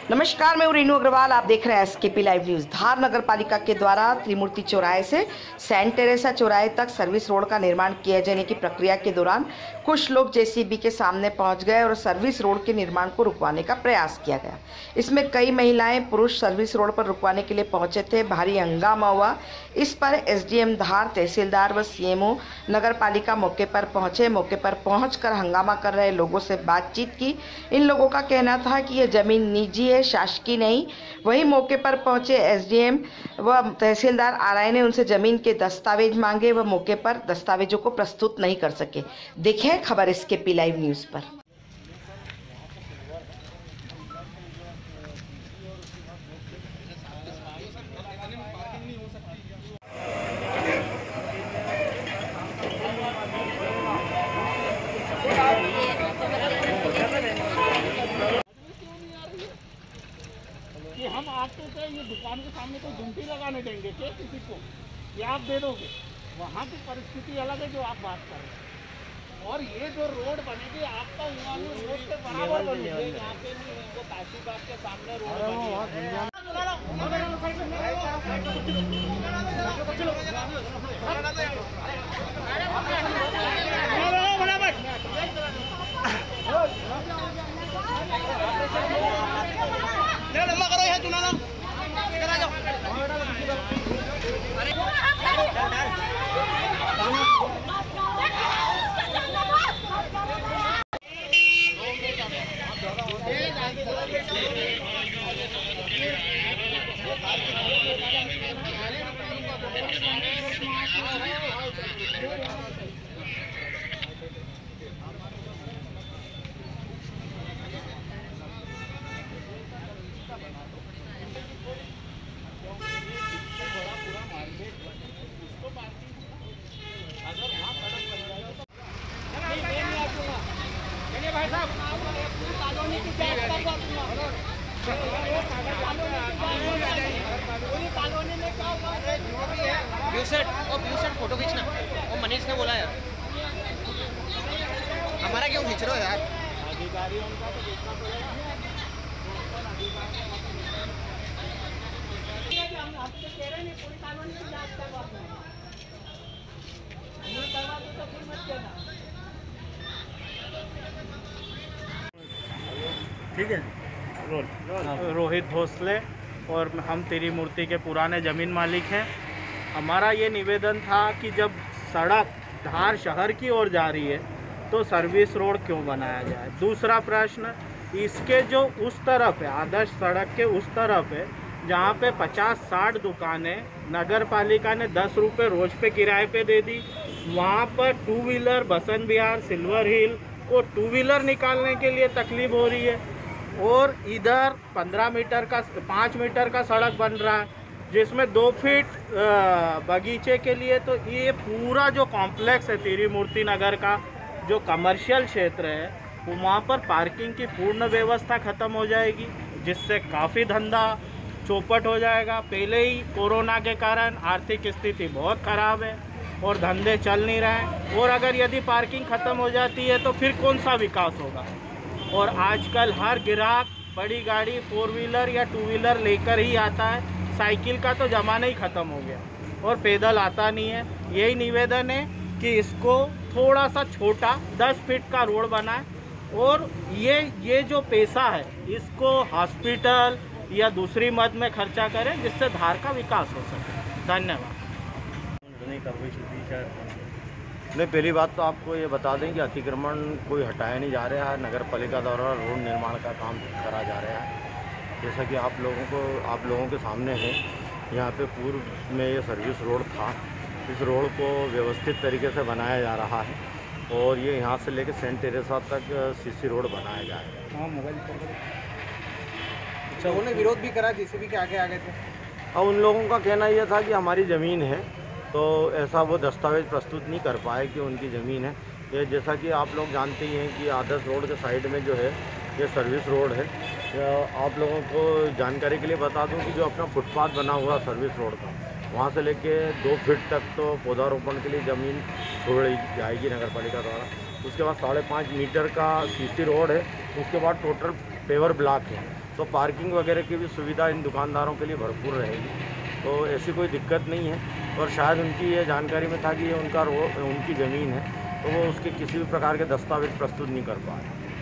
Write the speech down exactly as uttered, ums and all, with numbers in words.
नमस्कार, मैं रेनू अग्रवाल। आप देख रहे हैं एसकेपी लाइव न्यूज। धार नगर पालिका के द्वारा त्रिमूर्ति चौराहे से सेंट टेरेसा चौराहे तक सर्विस रोड का निर्माण किए जाने की प्रक्रिया के दौरान कुछ लोग जेसीबी के सामने पहुंच गए और सर्विस रोड के निर्माण को रुकवाने का प्रयास किया गया। इसमें कई महिलाएं पुरुष सर्विस रोड पर रुकवाने के लिए पहुंचे थे। भारी हंगामा हुआ। इस पर एसडीएम धार, तहसीलदार व सीएमओ नगर पालिका मौके पर पहुंचे। मौके पर पहुंचकर हंगामा कर रहे लोगों से बातचीत की। इन लोगों का कहना था कि यह जमीन निजी है, शासकीय नहीं। वहीं मौके पर पहुंचे एसडीएम व तहसीलदार आरआई ने उनसे जमीन के दस्तावेज मांगे। वह मौके पर दस्तावेजों को प्रस्तुत नहीं कर सके। देखें खबर एसकेपी लाइव न्यूज पर। कि हम आपको क्या ये दुकान के सामने कोई घंटी लगाने देंगे क्या किसी को? ये आप दे दोगे? वहाँ की परिस्थिति अलग है जो आप बात कर रहे हैं। और ये जो रोड बनेगी आपका रोड के बराबर बनेगी। यहाँ पे नहीं है, वो ताशीबाग के सामने रोड बनेगी। लंबा करो यहाँ चुना लो। भाई साहब कॉलोनी की जांच कर कॉलोनी में क्या हुआ? व्यू सेट और व्यू सेट फोटो खींचना। और मनीष ने बोला यार हमारा क्यों खींच रहे हो यार? अधिकारियों का तो देखना पड़ेगा। हम आपसे कह रहे नहीं पूरी कॉलोनी की जांच करवा करवा दो तो फिर मत देना। ठीक है। Role, role. रोहित भोसले और हम त्रिमूर्ति के पुराने ज़मीन मालिक हैं। हमारा ये निवेदन था कि जब सड़क धार शहर की ओर जा रही है तो सर्विस रोड क्यों बनाया जाए। दूसरा प्रश्न, इसके जो उस तरफ है, आदर्श सड़क के उस तरफ है जहाँ पे पचास साठ दुकानें नगर पालिका ने दस रुपये रोज़ पे किराए पे दे दी। वहाँ पर two wheeler Basant Vihar, Silver Hill को टू व्हीलर निकालने के लिए तकलीफ हो रही है। और इधर पंद्रह मीटर का पाँच मीटर का सड़क बन रहा है जिसमें दो फीट बगीचे के लिए। तो ये पूरा जो कॉम्प्लेक्स है त्रिमूर्ति नगर का, जो कमर्शियल क्षेत्र है, वहाँ पर पार्किंग की पूर्ण व्यवस्था ख़त्म हो जाएगी, जिससे काफ़ी धंधा चौपट हो जाएगा। पहले ही कोरोना के कारण आर्थिक स्थिति बहुत ख़राब है और धंधे चल नहीं रहे हैं। और अगर यदि पार्किंग ख़त्म हो जाती है तो फिर कौन सा विकास होगा। और आजकल हर ग्राहक बड़ी गाड़ी फोर व्हीलर या टू व्हीलर लेकर ही आता है। साइकिल का तो ज़माना ही ख़त्म हो गया और पैदल आता नहीं है। यही निवेदन है कि इसको थोड़ा सा छोटा दस फीट का रोड बनाए और ये ये जो पैसा है इसको हॉस्पिटल या दूसरी मद में खर्चा करें, जिससे धार का विकास हो सके। धन्यवाद। नहीं, पहली बात तो आपको ये बता दें कि अतिक्रमण कोई हटाया नहीं जा रहा है। नगर पालिका द्वारा रोड निर्माण का काम करा जा रहा है। जैसा कि आप लोगों को आप लोगों के सामने है, यहाँ पे पूर्व में ये सर्विस रोड था। इस रोड को व्यवस्थित तरीके से बनाया जा रहा है और ये यहाँ से लेकर सेंट टेरेसा तक सीसी रोड बनाया जाएगा। हाँ, मोबाइल अच्छा, उन्होंने विरोध भी करा, जेसीबी के आगे आ गए थे। अब उन लोगों का कहना यह था कि हमारी ज़मीन है, तो ऐसा वो दस्तावेज प्रस्तुत नहीं कर पाए कि उनकी ज़मीन है। ये जैसा कि आप लोग जानते ही हैं कि आदर्श रोड के साइड में जो है ये सर्विस रोड है। आप लोगों को जानकारी के लिए बता दूं कि जो अपना फुटपाथ बना हुआ सर्विस रोड का, वहाँ से लेके दो फीट तक तो पौधारोपण के लिए ज़मीन छोड़ी जाएगी नगर पालिका द्वारा। उसके बाद साढ़े पाँच मीटर का सीसी रोड है। उसके बाद टोटल पेवर ब्लॉक है। तो पार्किंग वगैरह की भी सुविधा इन दुकानदारों के लिए भरपूर रहेगी, तो ऐसी कोई दिक्कत नहीं है। और शायद उनकी ये जानकारी में था कि ये उनका रो उनकी ज़मीन है, तो वो उसके किसी भी प्रकार के दस्तावेज प्रस्तुत नहीं कर पाए।